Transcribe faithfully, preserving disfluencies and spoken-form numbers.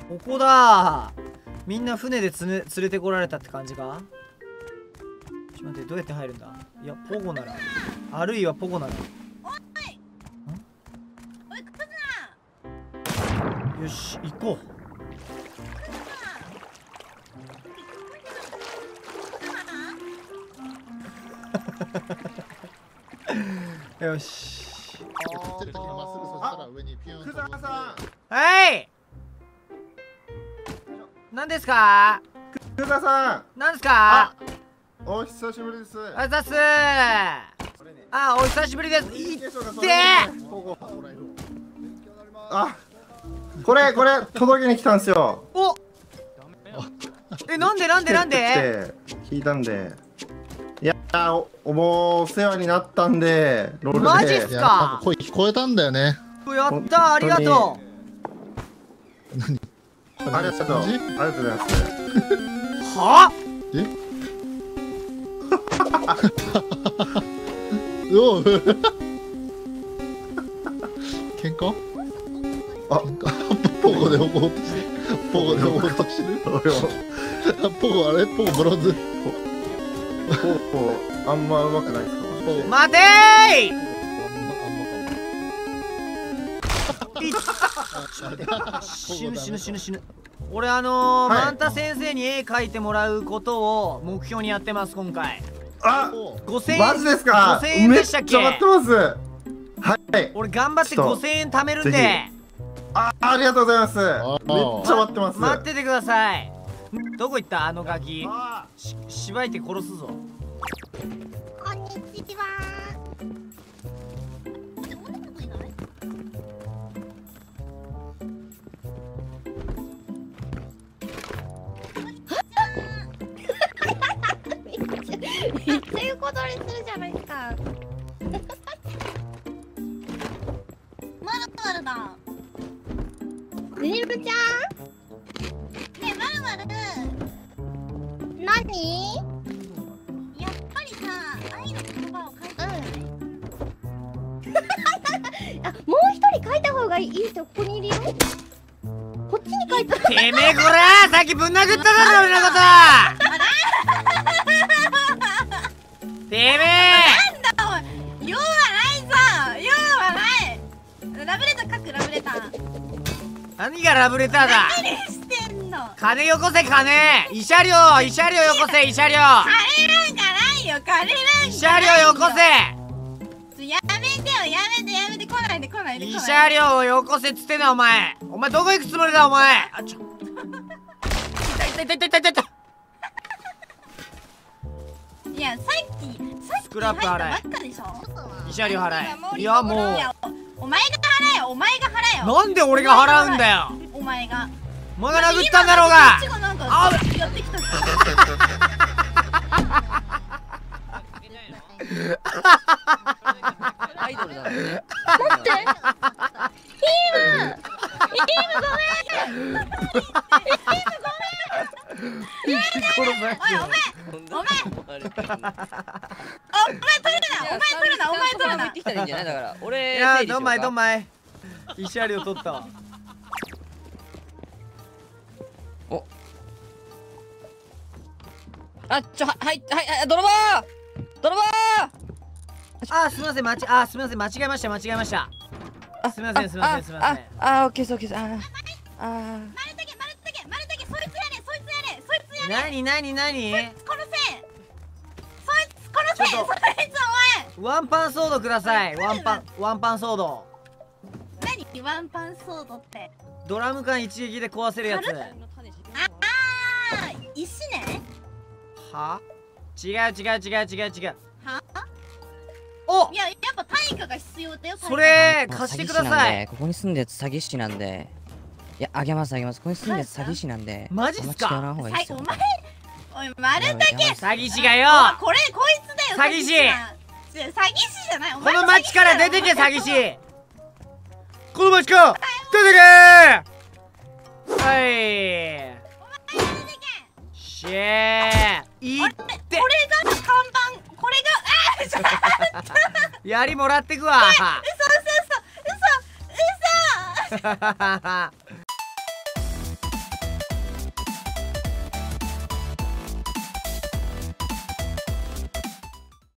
ここだ。みんな船でつ、ね、連れてこられたって感じか。ちょっと待って、どうやって入るんだ。いや、ポゴならあるいはポゴなら。 おいおい、来るな。 よし、行こう。よし。 クザさはい。何ですか。 ん、クザさん、 何ですか。 お久しぶりです。 あざっす。あ、お久しぶりです。いってあ、これこれ届けに来たんですよ。 お。え、なんでなんでなんで。 聞いたんで。いやー、おもうお世話になったんで、ロールで。 マジっすか。 声聞こえたんだよね。 やったー、ありがとう。ありがとう。ありがとうございます。 は？ え？おう。喧嘩？ あ、 ポゴで起こうとしてる。ポゴで起こうとしてる。ポゴあれ？ポゴブロンズ。 ポゴあんま上手くないですか？ 待てー。死ぬ死ぬ死ぬ死ぬ。俺あのーはい、マンタ先生に絵描いてもらうことを目標にやってます今回。 あ、 ごせんえん。 マジですか。 ごせんえんでしたっけ。 めっちゃ待ってます。はい。 俺頑張ってごせんえん貯めるんで。 あ、ありがとうございます。めっちゃ待ってます。 待っててください。どこ行ったあのガキ。し、しばいて殺すぞ。 こんにちは。めっちゃ横取りするじゃないですか。まるまるだ。ねるちゃん。ねえ、まるまる。なに？やっぱりさ、愛の言葉を書いてない。あ、もう一人書いた方がいい人ここにいるよ。こっちに書いた。 てめえこら、さっきぶん殴っただろ俺のこと。てめえなんだおい、用はないぞ、用はない。ラブレター書く、ラブレター。 何がラブレターだ。 何してんの。 金よこせ金。慰謝料、慰謝料よこせ、慰謝料。 金なんかないよ、金なんかないよ。 慰謝料よこせ。やめてよ、やめてやめて、来ないで来ないで。 慰謝料をよこせっつってなお前。お前どこ行くつもりだお前。あちょ。痛い痛い痛い痛い痛い痛い。 いや、さっき、さっきスクラップ払え。慰謝料払え。いやもう。 お前が払えよ、お前が払えよ。 なんで俺が払うんだよ。 お前が。 お前が殴ったんだろうが。 あ、やってきた。 アイドルだろ。 待って。ヒーム。ヒームごめん。ヒームごめん。おい、お前。お前。お前取るな。お前取るな。お前取るな。 行ってきたらいいんじゃないだから。俺。 いや、どんまいどんまい。慰謝料取ったわ。 お。あ、ちょ、はい、はい、はい、泥棒。泥棒。 あ、すみません、まち、あ、すみません、間違えました、間違えました。すみません、すみません、すみません。 あ、オッケーです、オッケーです。あ、あ。 丸だけ、丸だけ、丸だけ、そいつやれ、そいつやれ、そいつやれ。 なになになに。 そいつ殺せ。そいつ殺せ、そいつお前。 ワンパンソードください。ワンパン、ワンパンソード。 何、ワンパンソードって。 ドラム缶一撃で壊せるやつ。 ああ、石ね。 は？違う違う違う違う違う。 は？ お、 いや、やっぱ対価が必要だよ。 それ貸してください。 ここに住んでるやつ詐欺師なんで。いや、あげますあげます。ここに住んでるやつ詐欺師なんで。 マジっすか。 お前、おい、丸だけ。 詐欺師がよ。 これ、こいつだよ。 詐欺師。 詐欺師じゃない。 この町から出てけ、詐欺師。この町から出てけ。はい。しえー。いって。これが看板。これが。ああ。 やりもらってくわ。 嘘嘘嘘嘘嘘。